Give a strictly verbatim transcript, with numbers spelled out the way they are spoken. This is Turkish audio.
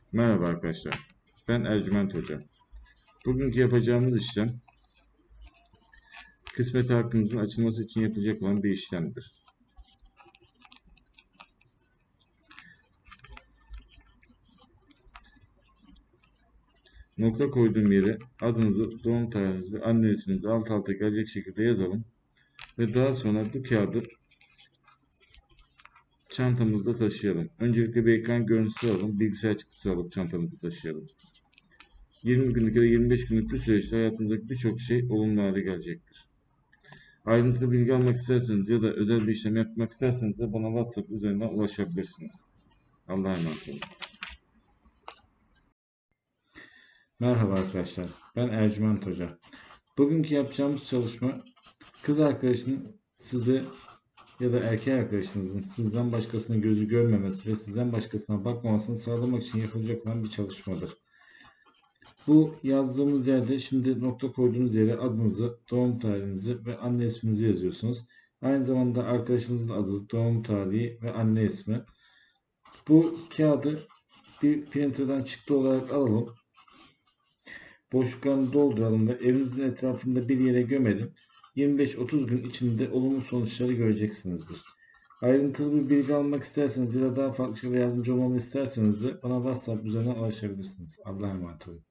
Merhaba arkadaşlar. Ben Ercüment Hoca. Bugünkü yapacağımız işlem kısmet hakkınızın açılması için yapılacak olan bir işlemdir. Nokta koyduğum yere adınızı, doğum tarihinizi ve anne isminizi alt alta gelecek şekilde yazalım. Ve daha sonra bu kağıdı çantamızda taşıyalım. Öncelikle bir ekran görüntüsü alalım. Bilgisayar çıktısı alıp çantamızda taşıyalım. yirmi günlük ya da yirmi beş günlük bir süreçte hayatınızdaki birçok şey olumlu hale gelecektir. Ayrıntılı bilgi almak isterseniz ya da özel bir işlem yapmak isterseniz de bana WhatsApp üzerinden ulaşabilirsiniz. Allah'a emanet olun. Merhaba arkadaşlar. Ben Ercüment Hoca. Bugünkü yapacağımız çalışma kız arkadaşının size ya da erkek arkadaşınızın sizden başkasına gözü görmemesi ve sizden başkasına bakmamasını sağlamak için yapılacak olan bir çalışmadır. Bu yazdığımız yerde şimdi nokta koyduğunuz yere adınızı, doğum tarihinizi ve anne isminizi yazıyorsunuz. Aynı zamanda arkadaşınızın adı, doğum tarihi ve anne ismi. Bu kağıdı bir printer'dan çıktı olarak alalım. Boşluklarını dolduralım ve evinizin etrafında bir yere gömelim. yirmi beş otuz gün içinde olumlu sonuçları göreceksinizdir. Ayrıntılı bir bilgi almak isterseniz ya da daha farklı şeyler yardımcı olmamı isterseniz de bana WhatsApp üzerinden ulaşabilirsiniz. Allah'a emanet olun.